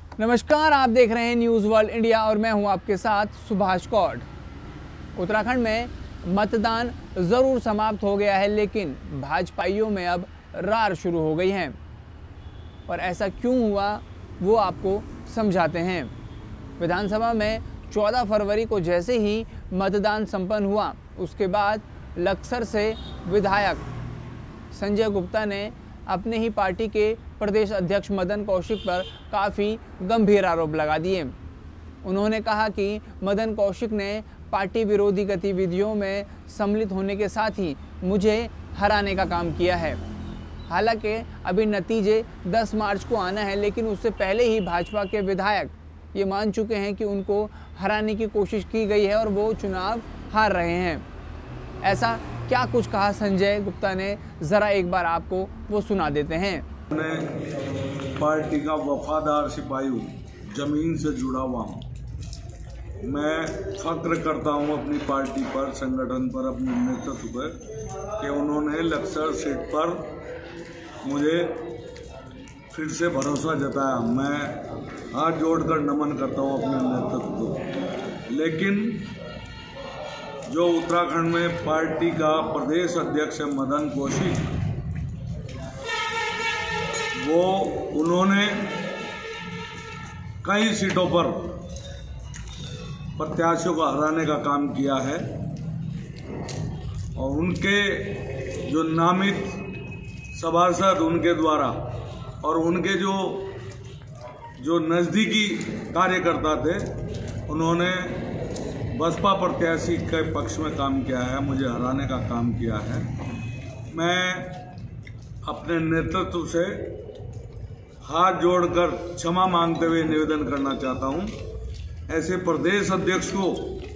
नमस्कार, आप देख रहे हैं न्यूज़ वर्ल्ड इंडिया और मैं हूं आपके साथ सुभाष कौड। उत्तराखंड में मतदान ज़रूर समाप्त हो गया है, लेकिन भाजपाइयों में अब रार शुरू हो गई है। और ऐसा क्यों हुआ वो आपको समझाते हैं। विधानसभा में 14 फरवरी को जैसे ही मतदान संपन्न हुआ, उसके बाद लक्सर से विधायक संजय गुप्ता ने अपने ही पार्टी के प्रदेश अध्यक्ष मदन कौशिक पर काफ़ी गंभीर आरोप लगा दिए। उन्होंने कहा कि मदन कौशिक ने पार्टी विरोधी गतिविधियों में सम्मिलित होने के साथ ही मुझे हराने का काम किया है। हालांकि अभी नतीजे 10 मार्च को आना है, लेकिन उससे पहले ही भाजपा के विधायक ये मान चुके हैं कि उनको हराने की कोशिश की गई है और वो चुनाव हार रहे हैं। ऐसा क्या कुछ कहा संजय गुप्ता ने, ज़रा एक बार आपको वो सुना देते हैं। मैं पार्टी का वफादार सिपाही हूँ, जमीन से जुड़ा हुआ हूँ। मैं फक्र करता हूँ अपनी पार्टी पर, संगठन पर, अपने नेतृत्व पर कि उन्होंने लक्सर सीट पर मुझे फिर से भरोसा जताया। मैं हाथ जोड़कर नमन करता हूँ अपने नेतृत्व को। लेकिन जो उत्तराखंड में पार्टी का प्रदेश अध्यक्ष है मदन कौशिक, वो उन्होंने कई सीटों पर प्रत्याशियों को हराने का काम किया है और उनके जो नामित सभासद उनके द्वारा और उनके जो नज़दीकी कार्यकर्ता थे, उन्होंने बसपा प्रत्याशी के पक्ष में काम किया है, मुझे हराने का काम किया है। मैं अपने नेतृत्व से हाथ जोड़कर क्षमा मांगते हुए निवेदन करना चाहता हूं। ऐसे प्रदेश अध्यक्ष को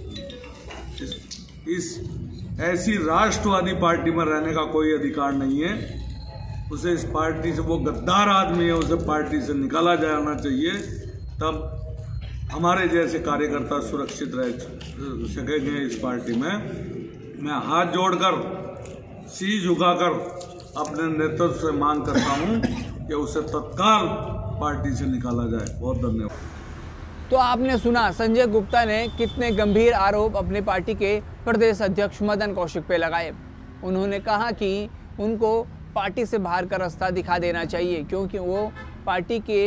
इस ऐसी राष्ट्रवादी पार्टी में रहने का कोई अधिकार नहीं है। उसे इस पार्टी से, वो गद्दार आदमी है, उसे पार्टी से निकाला जाना चाहिए। तब हमारे जैसे कार्यकर्ता सुरक्षित रह सकेंगे इस पार्टी में। मैं हाथ जोड़कर, शीश झुकाकर अपने नेतृत्व से मांग करता हूं कि उसे तत्काल पार्टी से निकाला जाए। बहुत धन्यवाद। तो आपने सुना संजय गुप्ता ने कितने गंभीर आरोप अपने पार्टी के प्रदेश अध्यक्ष मदन कौशिक पे लगाए। उन्होंने कहा कि उनको पार्टी से बाहर का रास्ता दिखा देना चाहिए, क्योंकि वो पार्टी के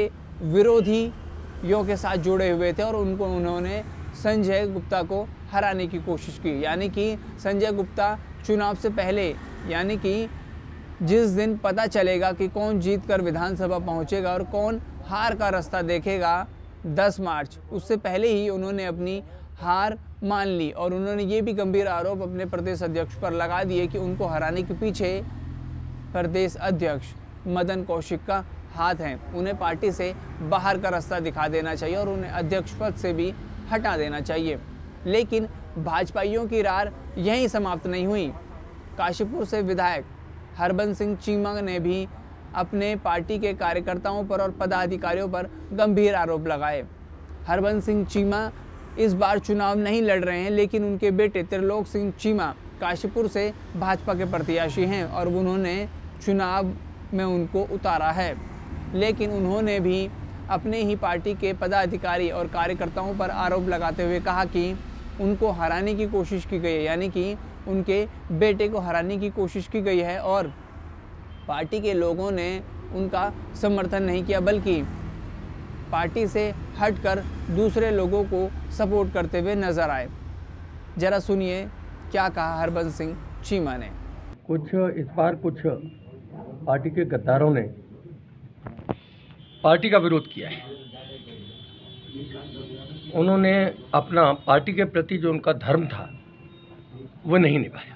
विरोधियों के साथ जुड़े हुए थे और उन्होंने संजय गुप्ता को हराने की कोशिश की। यानी कि संजय गुप्ता चुनाव से पहले, यानी कि जिस दिन पता चलेगा कि कौन जीतकर विधानसभा पहुंचेगा और कौन हार का रास्ता देखेगा 10 मार्च, उससे पहले ही उन्होंने अपनी हार मान ली। और उन्होंने ये भी गंभीर आरोप अपने प्रदेश अध्यक्ष पर लगा दिए कि उनको हराने के पीछे प्रदेश अध्यक्ष मदन कौशिक का हाथ है। उन्हें पार्टी से बाहर का रास्ता दिखा देना चाहिए और उन्हें अध्यक्ष पद से भी हटा देना चाहिए। लेकिन भाजपाइयों की रार यहीं समाप्त नहीं हुई। काशीपुर से विधायक हरबंस सिंह चीमा ने भी अपने पार्टी के कार्यकर्ताओं पर और पदाधिकारियों पर गंभीर आरोप लगाए। हरबंस सिंह चीमा इस बार चुनाव नहीं लड़ रहे हैं, लेकिन उनके बेटे त्रिलोक सिंह चीमा काशीपुर से भाजपा के प्रत्याशी हैं और उन्होंने चुनाव में उनको उतारा है। लेकिन उन्होंने भी अपने ही पार्टी के पदाधिकारी और कार्यकर्ताओं पर आरोप लगाते हुए कहा कि उनको हराने की कोशिश की गई है, यानी कि उनके बेटे को हराने की कोशिश की गई है और पार्टी के लोगों ने उनका समर्थन नहीं किया, बल्कि पार्टी से हटकर दूसरे लोगों को सपोर्ट करते हुए नजर आए। जरा सुनिए क्या कहा हरबंस सिंह चीमा ने। इस बार कुछ पार्टी के गद्दारों ने पार्टी का विरोध किया है। उन्होंने अपना पार्टी के प्रति जो उनका धर्म था वो नहीं निभाया,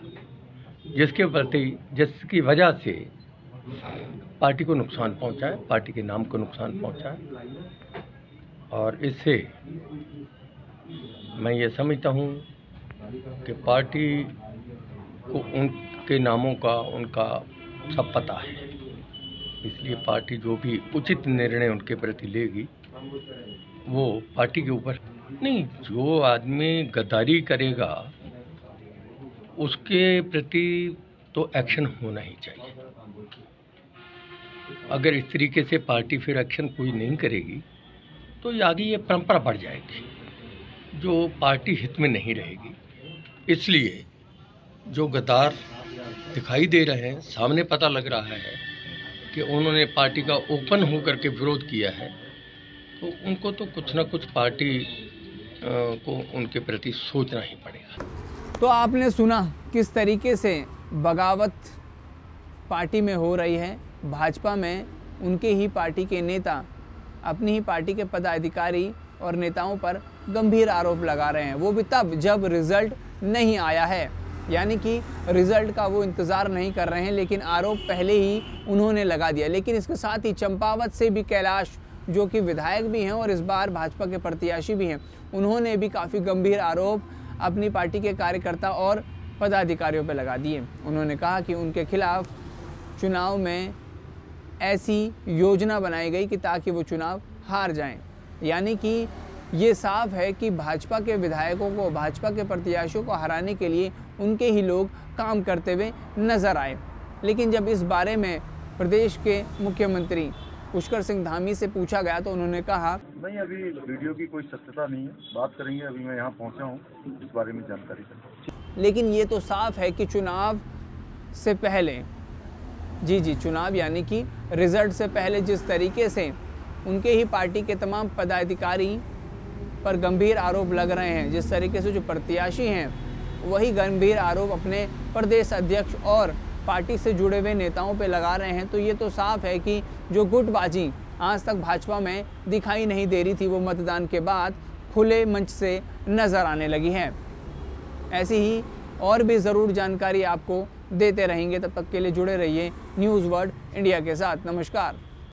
जिसकी वजह से पार्टी को नुकसान पहुंचा है, पार्टी के नाम को नुकसान पहुंचा है। और इससे मैं ये समझता हूं कि पार्टी को उनके नामों का, उनका सब पता है। इसलिए पार्टी जो भी उचित निर्णय उनके प्रति लेगी वो पार्टी के ऊपर नहीं। जो आदमी गद्दारी करेगा उसके प्रति तो एक्शन होना ही चाहिए। अगर इस तरीके से पार्टी फिर एक्शन कोई नहीं करेगी तो आगे ये परंपरा बढ़ जाएगी, जो पार्टी हित में नहीं रहेगी। इसलिए जो गद्दार दिखाई दे रहे हैं, सामने पता लग रहा है कि उन्होंने पार्टी का ओपन होकर के विरोध किया है, तो उनको तो कुछ ना कुछ पार्टी को उनके प्रति सोचना ही पड़ेगा। तो आपने सुना किस तरीके से बगावत पार्टी में हो रही है। भाजपा में उनके ही पार्टी के नेता अपनी ही पार्टी के पदाधिकारी और नेताओं पर गंभीर आरोप लगा रहे हैं, वो भी तब जब रिजल्ट नहीं आया है। यानी कि रिजल्ट का वो इंतज़ार नहीं कर रहे हैं, लेकिन आरोप पहले ही उन्होंने लगा दिया। लेकिन इसके साथ ही चंपावत से भी कैलाश, जो कि विधायक भी हैं और इस बार भाजपा के प्रत्याशी भी हैं, उन्होंने भी काफ़ी गंभीर आरोप अपनी पार्टी के कार्यकर्ता और पदाधिकारियों पर लगा दिए। उन्होंने कहा कि उनके खिलाफ चुनाव में ऐसी योजना बनाई गई कि ताकि वो चुनाव हार जाएं। यानी कि ये साफ है कि भाजपा के विधायकों को, भाजपा के प्रत्याशियों को हराने के लिए उनके ही लोग काम करते हुए नजर आए। लेकिन जब इस बारे में प्रदेश के मुख्यमंत्री पुष्कर सिंह धामी से पूछा गया तो उन्होंने कहा, नहीं, अभी वीडियो की कोई सत्यता नहीं है, बात करेंगे। अभी मैं यहाँ पहुँचा हूँ, इस बारे में जानकारी करेंगे। लेकिन ये तो साफ है कि चुनाव से पहले, जी चुनाव यानी कि रिजल्ट से पहले जिस तरीके से उनके ही पार्टी के तमाम पदाधिकारी पर गंभीर आरोप लग रहे हैं, जिस तरीके से जो प्रत्याशी हैं वही गंभीर आरोप अपने प्रदेश अध्यक्ष और पार्टी से जुड़े हुए नेताओं पे लगा रहे हैं, तो ये तो साफ है कि जो गुटबाजी आज तक भाजपा में दिखाई नहीं दे रही थी, वो मतदान के बाद खुले मंच से नज़र आने लगी है। ऐसी ही और भी ज़रूर जानकारी आपको देते रहेंगे। तब तक के लिए जुड़े रहिए न्यूज़ वर्ल्ड इंडिया के साथ। नमस्कार।